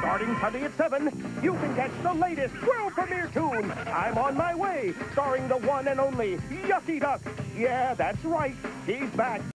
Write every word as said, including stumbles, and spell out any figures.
Starting Sunday at seven, you can catch the latest world premiere tune, I'm on My Way, starring the one and only Yucky Duck. Yeah, that's right. He's back.